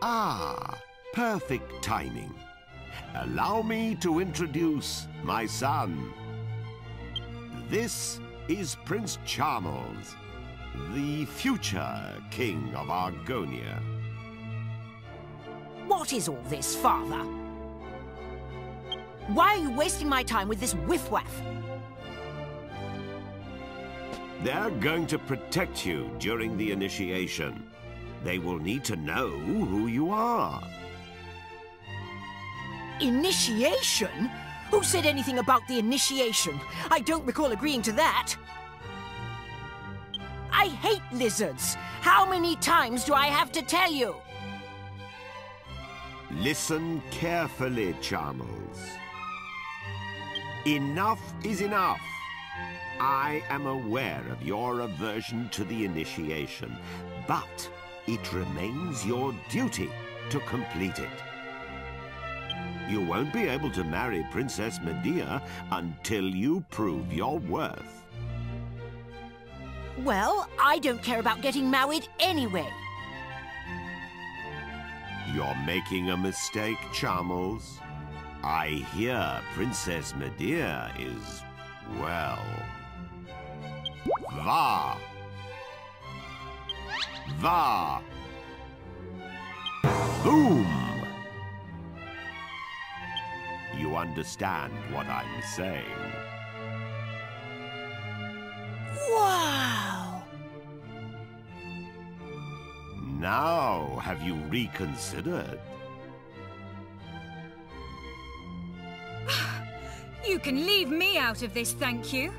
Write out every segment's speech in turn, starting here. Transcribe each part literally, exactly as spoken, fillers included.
Ah, perfect timing. Allow me to introduce my son. This is Prince Charmles, the future King of Argonia. What is all this, Father? Why are you wasting my time with this whiff-waff? They're going to protect you during the initiation. They will need to know who you are. Initiation? Who said anything about the initiation? I don't recall agreeing to that. I hate lizards. How many times do I have to tell you? Listen carefully, Charmles. Enough is enough. I am aware of your aversion to the initiation, but it remains your duty to complete it. You won't be able to marry Princess Medea until you prove your worth. Well, I don't care about getting married anyway. You're making a mistake, Charmles. I hear Princess Medea is, well... Va! Va! Boom! You understand what I'm saying? Wow! Now, have you reconsidered? You can leave me out of this, thank you.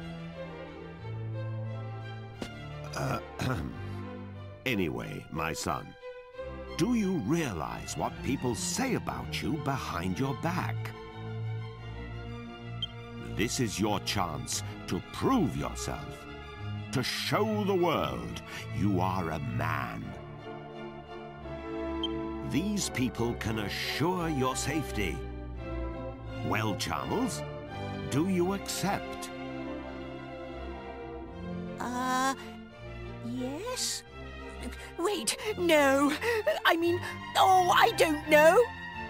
Uh, anyway, my son, do you realize what people say about you behind your back? This is your chance to prove yourself, to show the world you are a man. These people can assure your safety. Well, Charmles, do you accept? Uh, yes? Wait, no. I mean, oh, I don't know.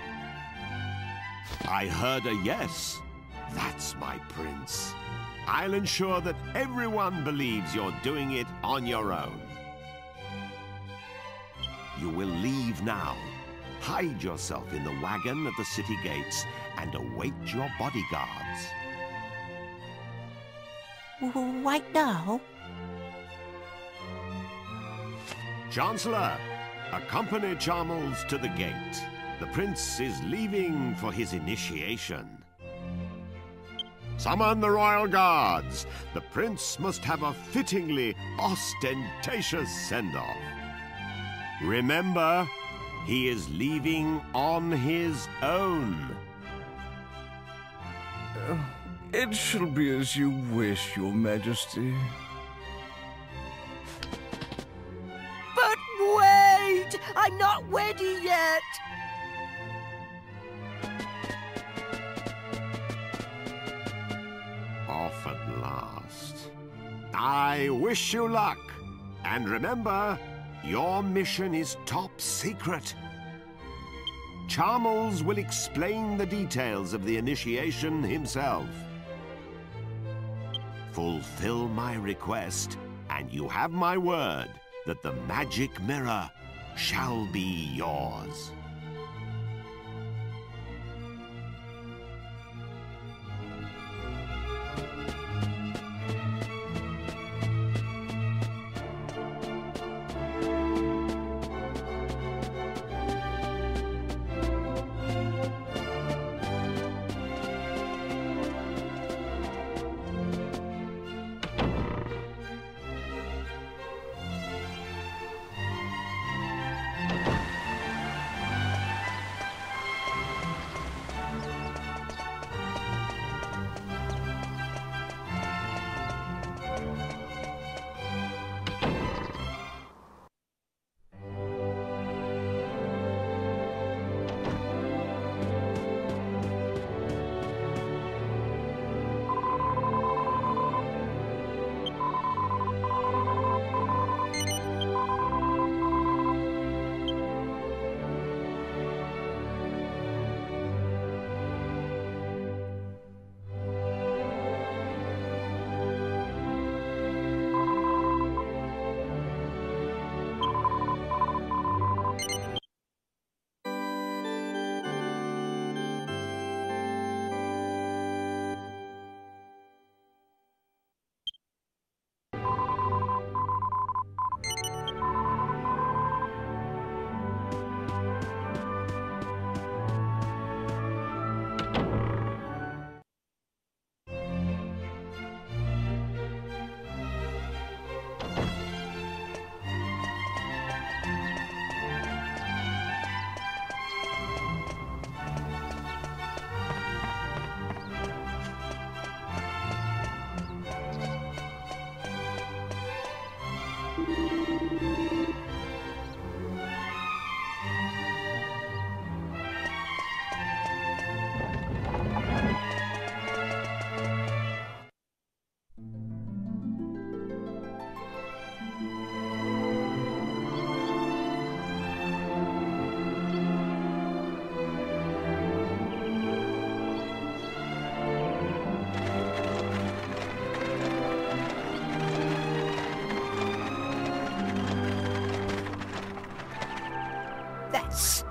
I heard a yes. That's my prince. I'll ensure that everyone believes you're doing it on your own. You will leave now. Hide yourself in the wagon at the city gates and await your bodyguards. Right now? Chancellor, accompany Charmles to the gate. The prince is leaving for his initiation. Summon the royal guards. The prince must have a fittingly ostentatious send-off. Remember, he is leaving on his own. Uh, it shall be as you wish, Your Majesty. But wait! I'm not ready yet! Off at last. I wish you luck. And remember, your mission is top secret. Charmles will explain the details of the initiation himself. Fulfill my request, and you have my word that the magic mirror shall be yours.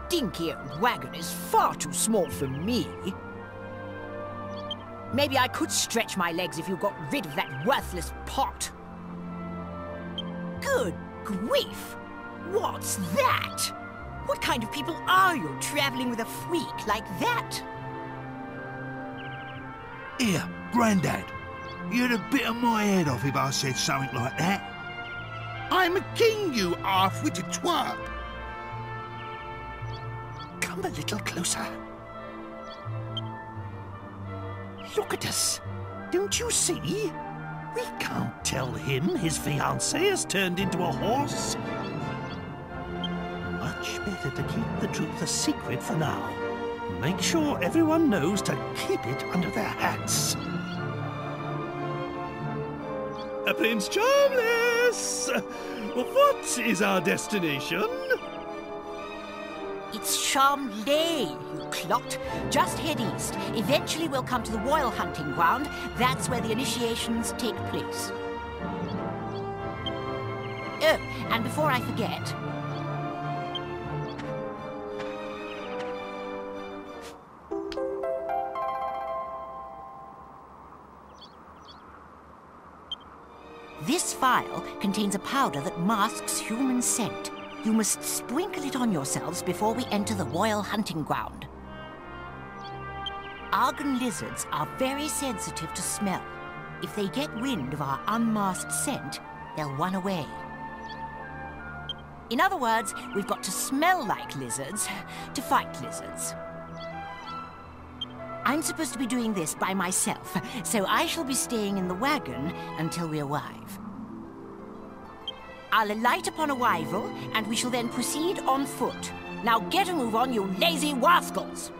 dinky old wagon is far too small for me. Maybe I could stretch my legs if you got rid of that worthless pot. Good grief! What's that? What kind of people are you, traveling with a freak like that? Here, Grandad. You'd have bitten my head off if I said something like that. I'm a king, you half-witted twat. Come a little closer. Look at us. Don't you see? We can't tell him his fiancée has turned into a horse. Much better to keep the truth a secret for now. Make sure everyone knows to keep it under their hats. Uh, Prince Charmless! What is our destination? It's Charmley, you clot. Just head east. Eventually we'll come to the royal hunting ground. That's where the initiations take place. Oh, and before I forget... This vial contains a powder that masks human scent. You must sprinkle it on yourselves before we enter the royal hunting ground. Argon lizards are very sensitive to smell. If they get wind of our unmasked scent, they'll run away. In other words, we've got to smell like lizards to fight lizards. I'm supposed to be doing this by myself, so I shall be staying in the wagon until we arrive. I'll alight upon arrival, and we shall then proceed on foot. Now get a move on, you lazy rascals!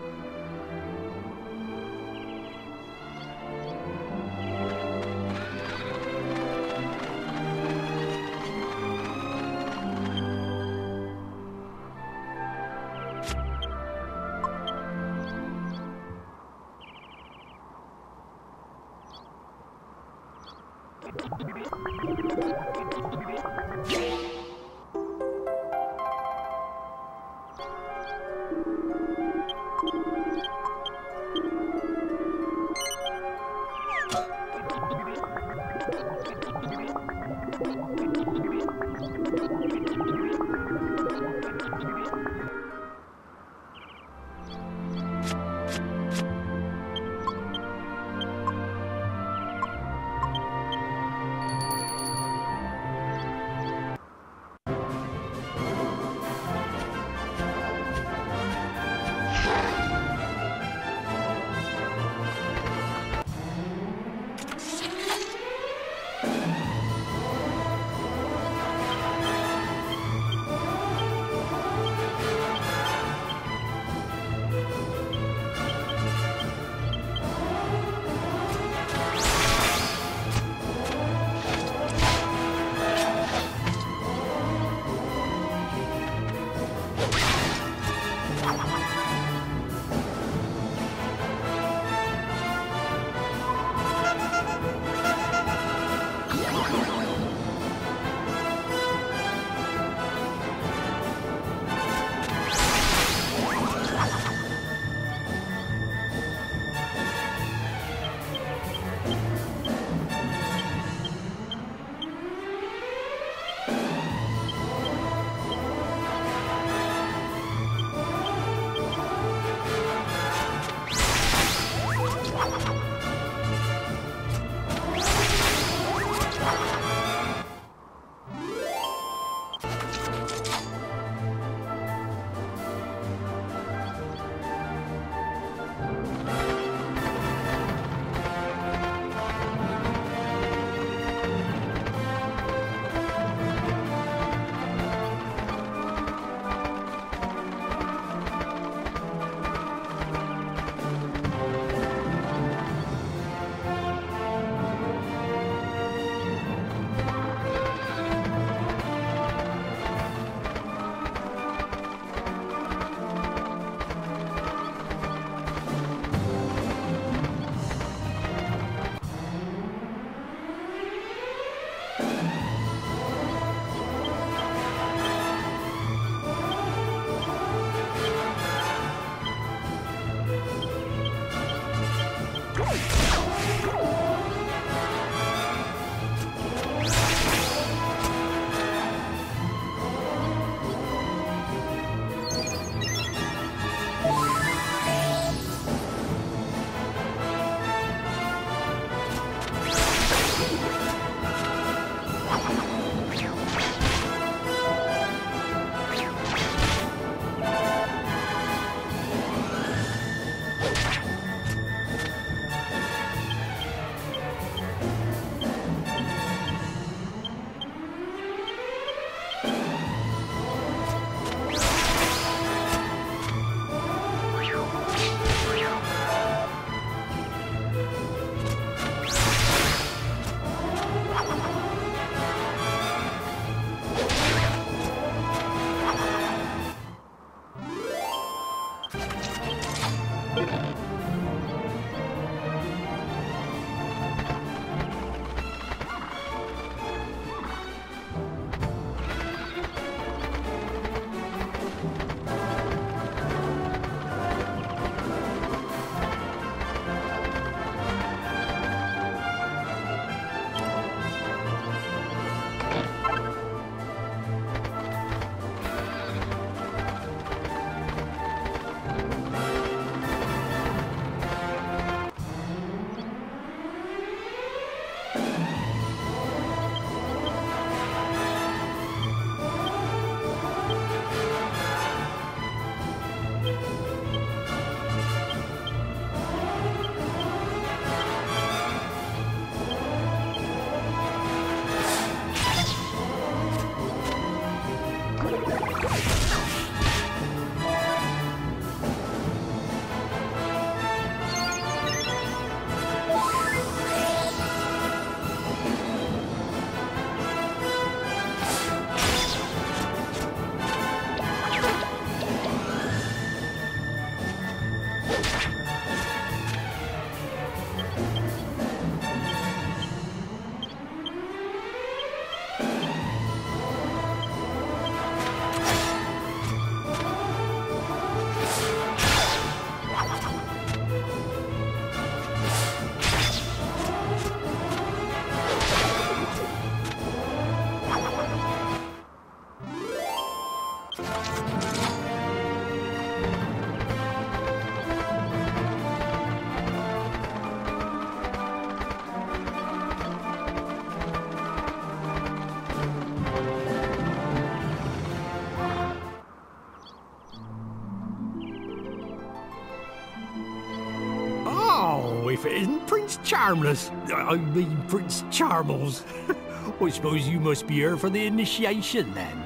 if it isn't Prince Charmless. I mean, Prince Charmles. I suppose you must be here for the initiation, then.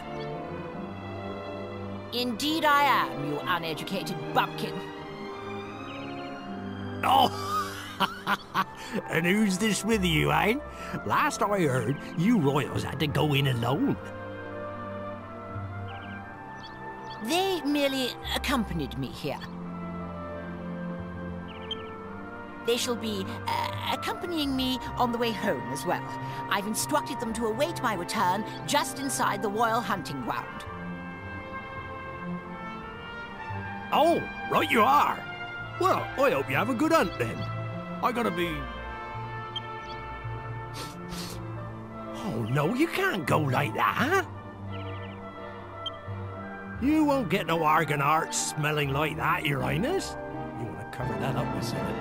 Indeed I am, you uneducated bumpkin. Oh! And who's this with you, eh? Last I heard, you royals had to go in alone. They merely accompanied me here. They shall be uh, accompanying me on the way home as well. I've instructed them to await my return just inside the royal hunting ground. Oh, right you are. Well, I hope you have a good hunt then. I gotta be... Oh, no, you can't go like that. You won't get no argon art smelling like that, Your Highness. You want to cover that up with something?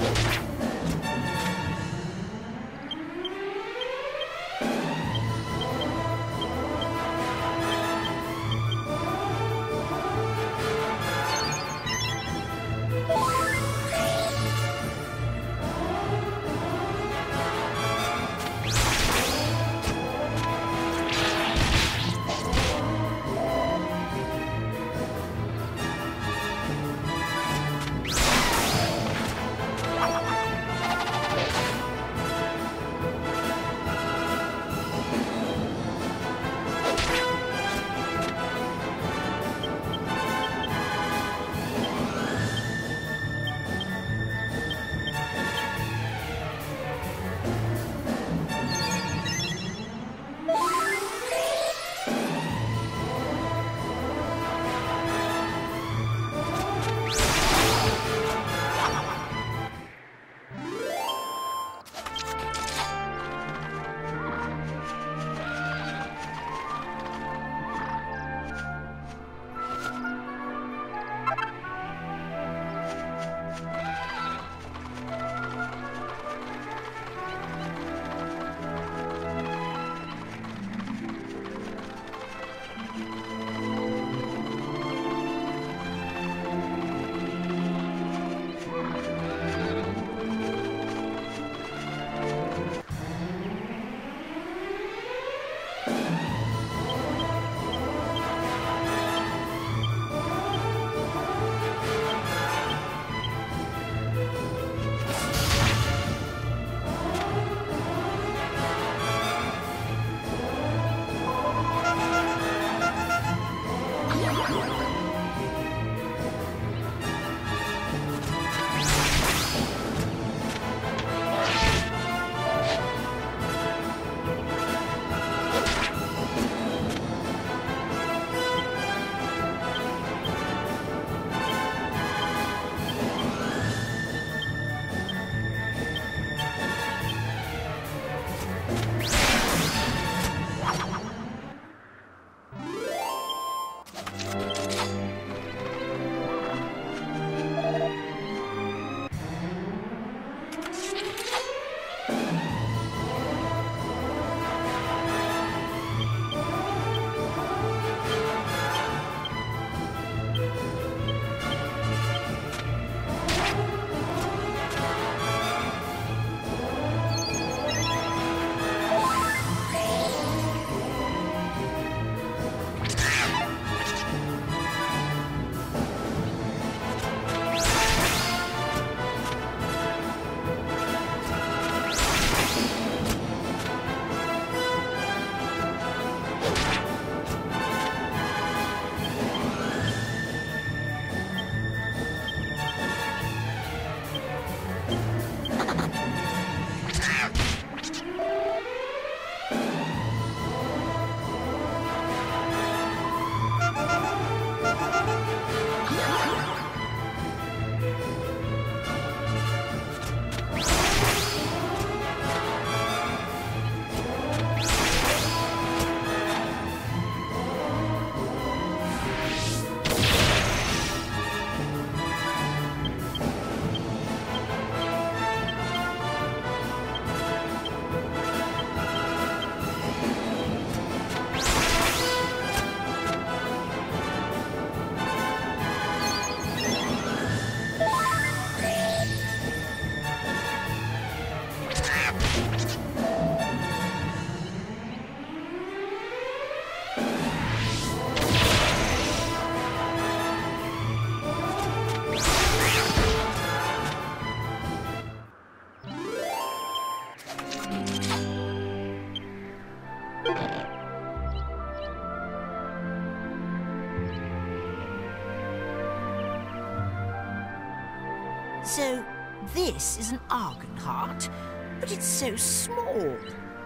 So, this is an Argon heart, but it's so small.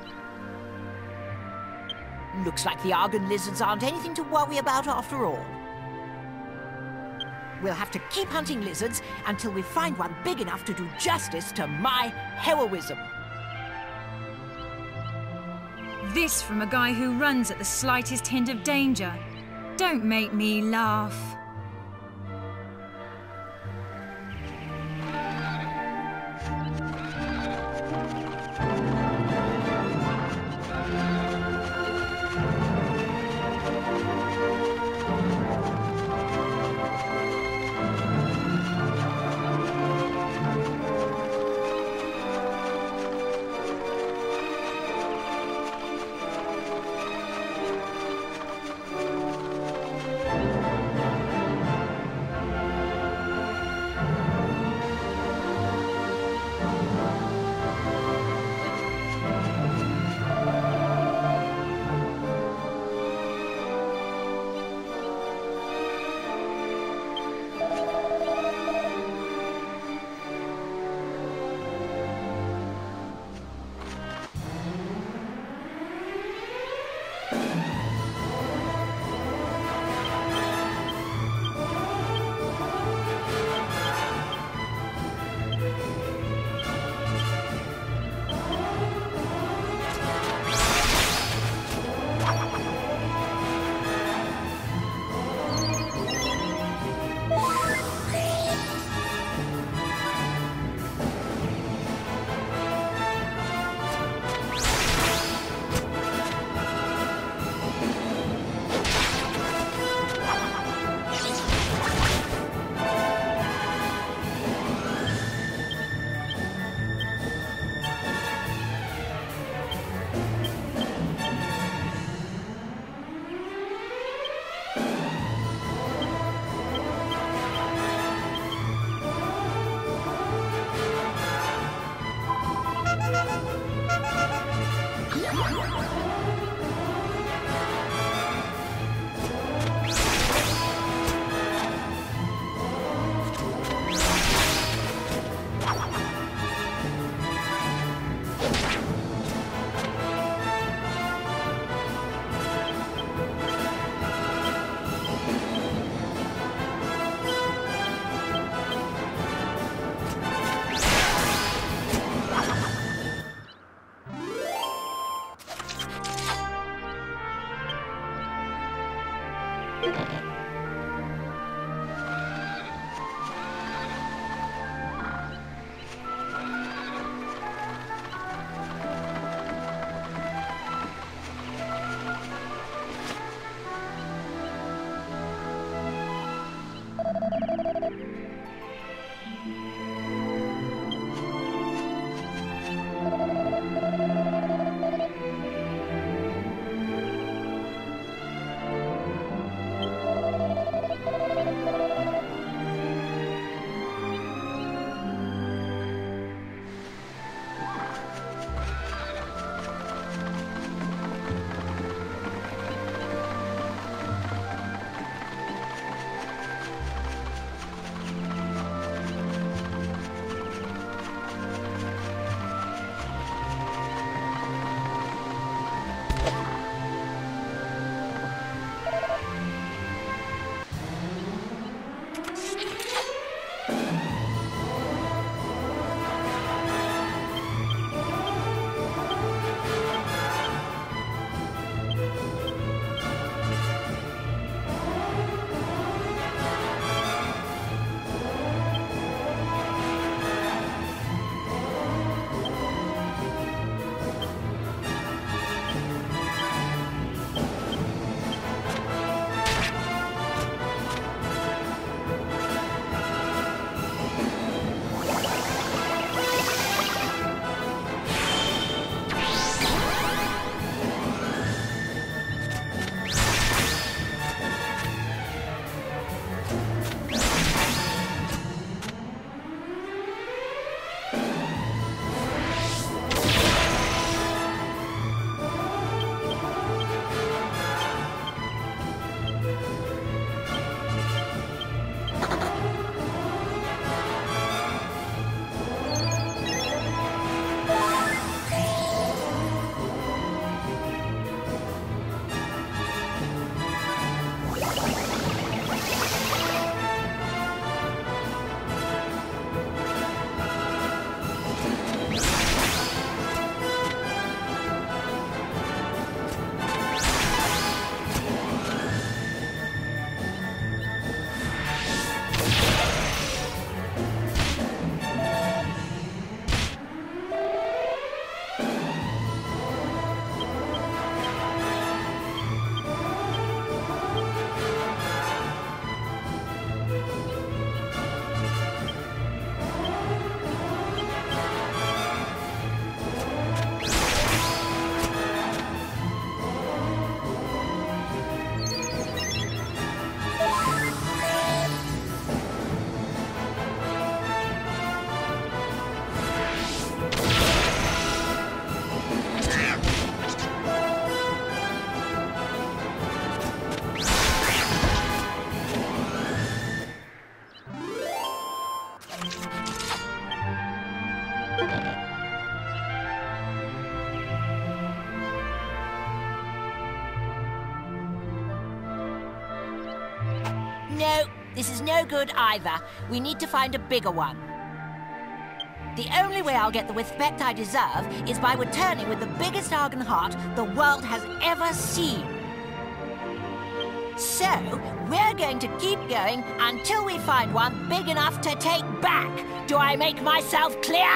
Looks like the Argon lizards aren't anything to worry about after all. We'll have to keep hunting lizards until we find one big enough to do justice to my heroism. This from a guy who runs at the slightest hint of danger. Don't make me laugh. No, this is no good either. We need to find a bigger one. The only way I'll get the respect I deserve is by returning with the biggest Argon heart the world has ever seen. So, we're going to keep going until we find one big enough to take back. Do I make myself clear?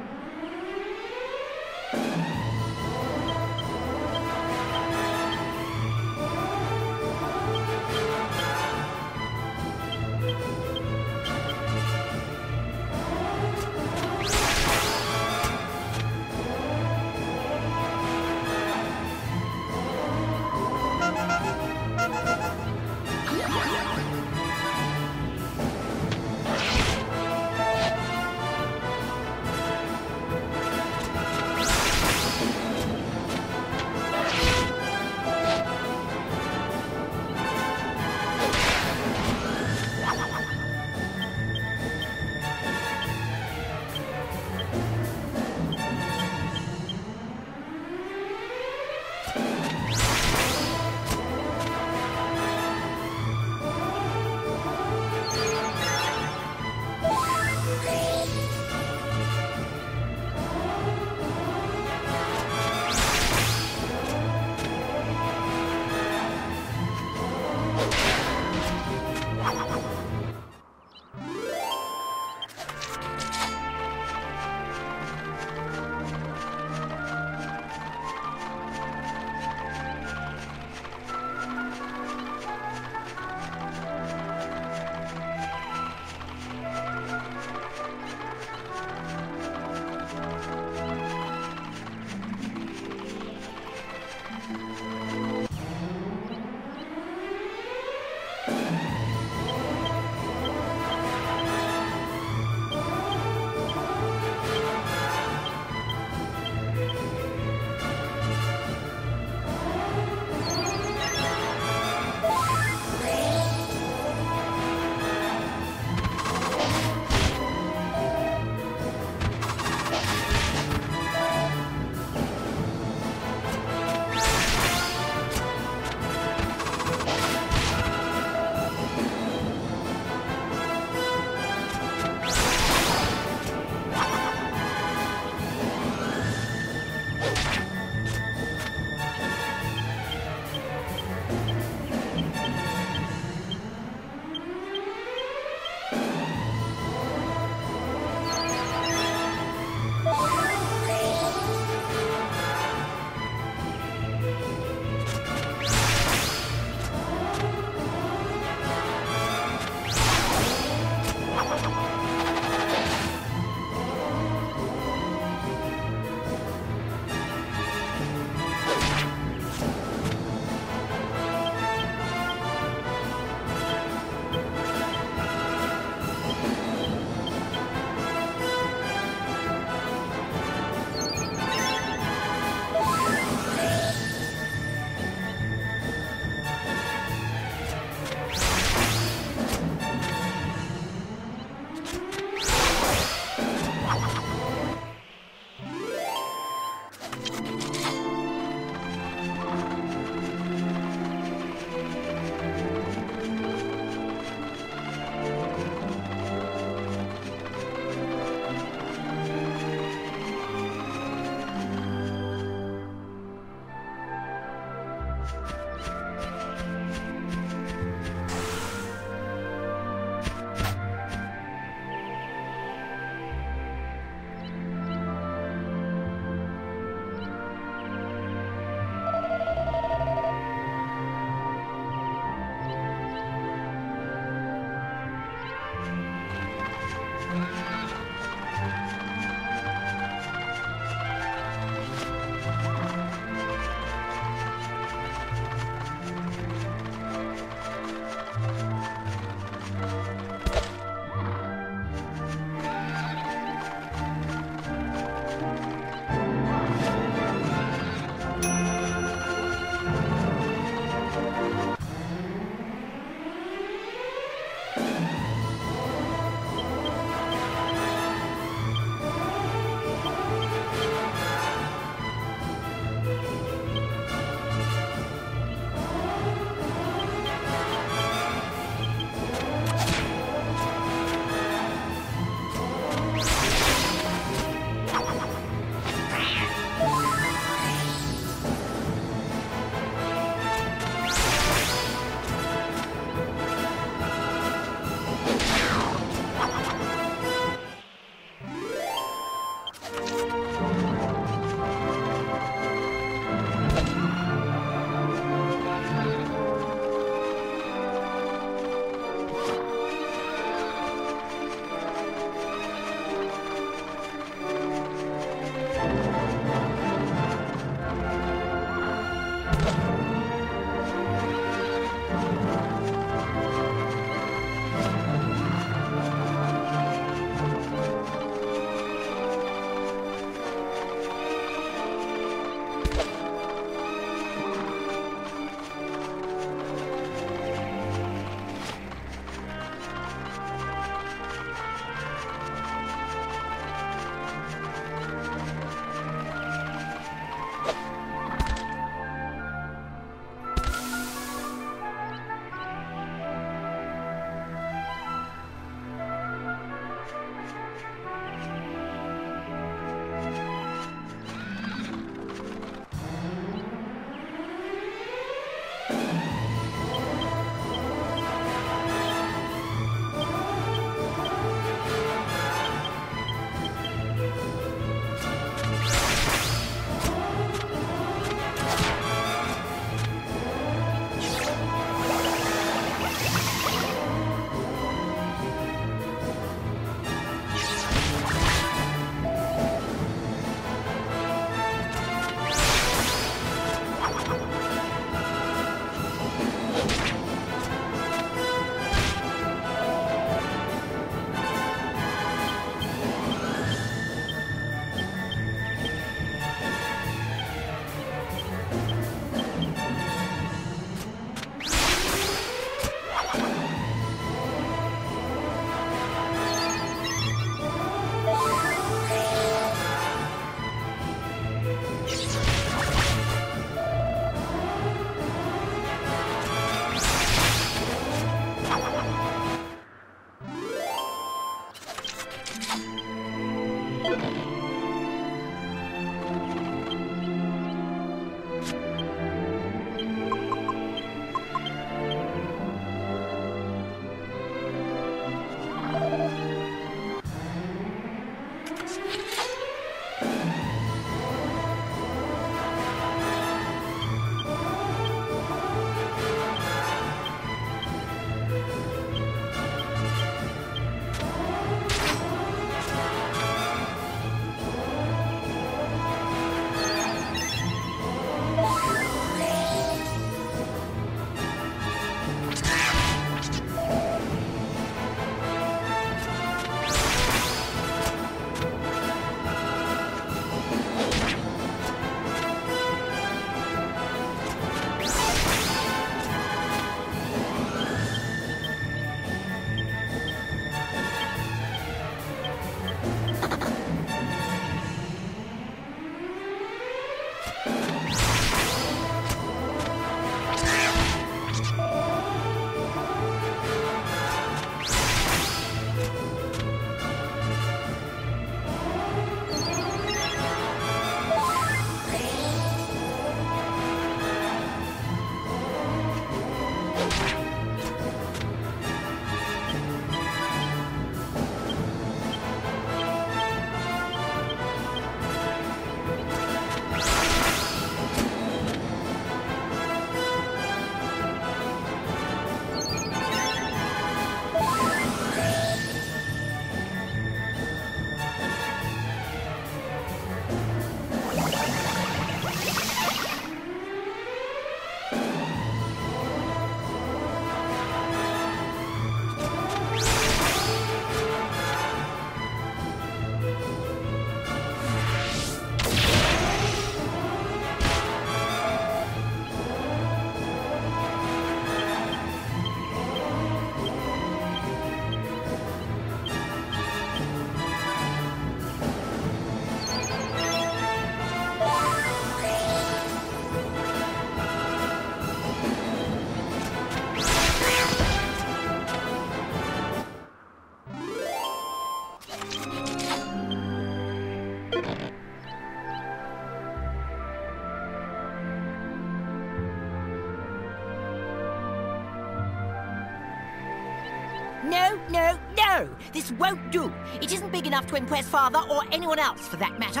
No, no, no! This won't do. It isn't big enough to impress Father or anyone else, for that matter.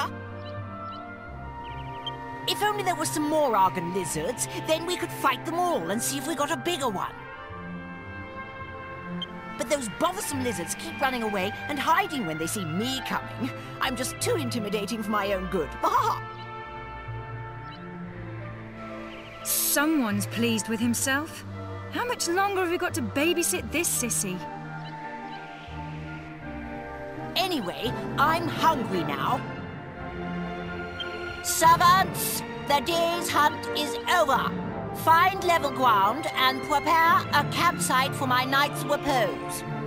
If only there were some more Argon lizards, then we could fight them all and see if we got a bigger one. But those bothersome lizards keep running away and hiding when they see me coming. I'm just too intimidating for my own good. Bah! Someone's pleased with himself. How much longer have we got to babysit this sissy? Anyway, I'm hungry now. Servants, the day's hunt is over. Find level ground and prepare a campsite for my night's repose.